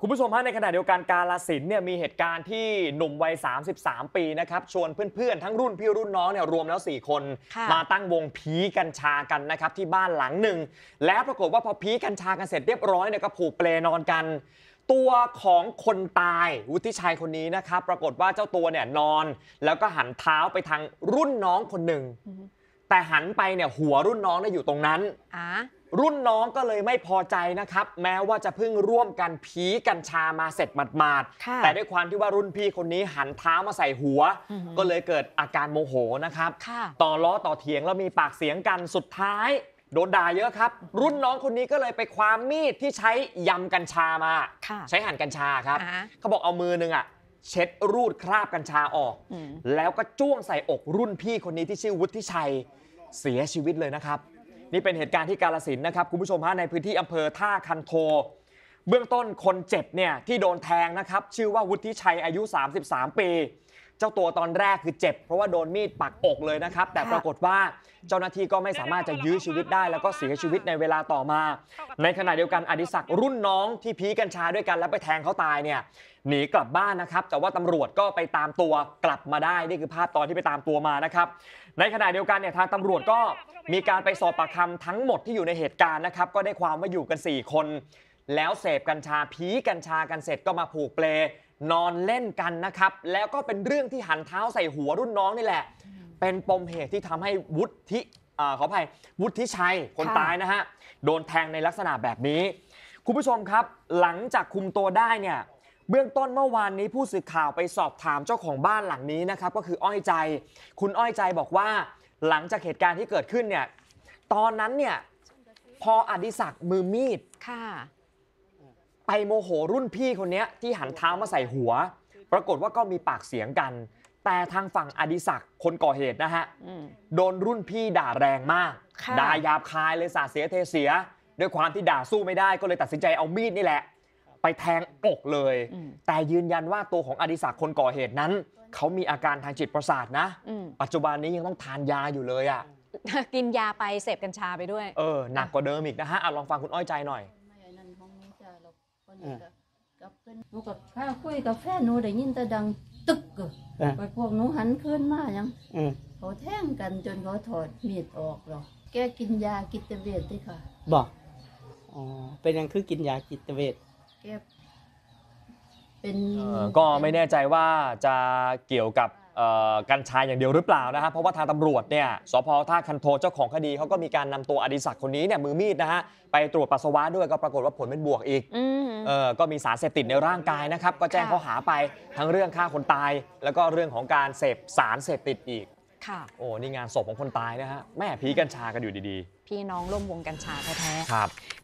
คุณผู้ชมฮะในขณะเดียวกันกาฬสินธุ์เนี่ยมีเหตุการณ์ที่หนุ่มวัย33 ปีนะครับชวนเพื่อนๆทั้งรุ่นพี่รุ่นน้องเนี่ยรวมแล้ว4 คนมาตั้งวงผีกัญชากันนะครับที่บ้านหลังหนึ่งแล้วปรากฏว่าพอผีกัญชากันเสร็จเรียบร้อยเนี่ยก็ผูกเปลนอนกันตัวของคนตายวุฒิชัยคนนี้นะครับปรากฏว่าเจ้าตัวเนี่ยนอนแล้วก็หันเท้าไปทางรุ่นน้องคนหนึ่งแต่หันไปเนี่ยหัวรุ่นน้องเนี่ยอยู่ตรงนั้นรุ่นน้องก็เลยไม่พอใจนะครับแม้ว่าจะเพิ่งร่วมกันผีกัญชามาเสร็จหมาดๆแต่ด้วยความที่ว่ารุ่นพี่คนนี้หันเท้ามาใส่หัวก็เลยเกิดอาการโมโหนะครับต่อล้อต่อเถียงแล้วมีปากเสียงกันสุดท้ายโดนด่าเยอะครับรุ่นน้องคนนี้ก็เลยไปคว้ามีดที่ใช้ยำกัญชามาใช้หั่นกัญชาครับเขาบอกเอามือนึงเช็ดรูดคราบกัญชาออกแล้วก็จ้วงใส่อกรุ่นพี่คนนี้ที่ชื่อวุฒิชัยเสียชีวิตเลยนะครับนี่เป็นเหตุการณ์ที่กาฬสินธุ์นะครับคุณผู้ชมฮะในพื้นที่อำเภอท่าคันโทเบื้องต้นคนเจ็บเนี่ยที่โดนแทงนะครับชื่อว่าวุฒิชัยอายุ33 ปีเจ้าตัวตอนแรกคือเจ็บเพราะว่าโดนมีดปักอกเลยนะครับแต่ปรากฏว่าเจ้าหน้าที่ก็ไม่สามารถจะยื้อชีวิตได้แล้วก็เสียชีวิตในเวลาต่อมาในขณะเดียวกันอดิศักดิ์รุ่นน้องที่พีกัญชาด้วยกันแล้วไปแทงเขาตายเนี่ยหนีกลับบ้านนะครับแต่ว่าตำรวจก็ไปตามตัวกลับมาได้นี่คือภาพตอนที่ไปตามตัวมานะครับในขณะเดียวกันเนี่ยทางตำรวจก็มีการไปสอบปากคำทั้งหมดที่อยู่ในเหตุการณ์นะครับก็ได้ความว่าอยู่กัน4 คนแล้วเสพกัญชาผีกัญชากันเสร็จก็มาผูกเปลนอนเล่นกันนะครับแล้วก็เป็นเรื่องที่หันเท้าใส่หัวรุ่นน้องนี่แหละเป็นปมเหตุที่ทำให้วุฒิชัยคนตายนะฮะโดนแทงในลักษณะแบบนี้คุณผู้ชมครับหลังจากคุมตัวได้เนี่ยเบื้องต้นเมื่อวานนี้ผู้สื่อข่าวไปสอบถามเจ้าของบ้านหลังนี้นะครับก็คืออ้อยใจคุณอ้อยใจบอกว่าหลังจากเหตุการณ์ที่เกิดขึ้นเนี่ยตอนนั้นเนี่ยพออดิศักดิ์มือมีดไปโมโหรุ่นพี่คนนี้ที่หันเท้ามาใส่หัวปรากฏว่าก็มีปากเสียงกันแต่ทางฝั่งอดิศักดิ์คนก่อเหตุนะฮะโดนรุ่นพี่ด่าแรงมากด่าหยาบคายเลยสาดเสียเทเสียด้วยความที่ด่าสู้ไม่ได้ก็เลยตัดสินใจเอามีดนี่แหละไปแทงอกเลยแต่ยืนยันว่าตัวของอดิศักดิ์คนก่อเหตุนั้นเขามีอาการทางจิตประสาทนะปัจจุบันนี้ยังต้องทานยาอยู่เลยกินยาไปเสพกัญชาไปด้วยหนักกว่าเดิมอีกนะฮะลองฟังคุณอ้อยใจหน่อยกับเพื่อนหนูกับข้าคุยกับแฟนหนูได้ยินแต่ดังตึกไปพวกหนูหันขึ้นมายังเขาแท่งกันจนเขาถอดมีดออกหรอกแกกินยาจิตเวชด้วยค่ะบอกเป็นยังคือกินยาจิตเวชแกเป็นก็ไม่แน่ใจว่าจะเกี่ยวกับกัญชาอย่างเดียวหรือเปล่านะฮะเพราะว่าทางตำรวจเนี่ยสภ.ท่าคันโทเจ้าของคดีเขาก็มีการนำตัวอดิศักดิ์คนนี้เนี่ยมือมีดนะฮะไปตรวจปัสสาวะด้วยก็ปรากฏว่าผลเป็นบวกอีกก็มีสารเสพติดในร่างกายนะครับก็แจ้งข้อหาไปทั้งเรื่องฆ่าคนตายแล้วก็เรื่องของการเสพสารเสพติดอีกโอ้นี่งานศพของคนตายนะฮะแม่ผีกัญชากันอยู่ดีๆพี่น้องร่วมวงกัญชาแท้ๆครับ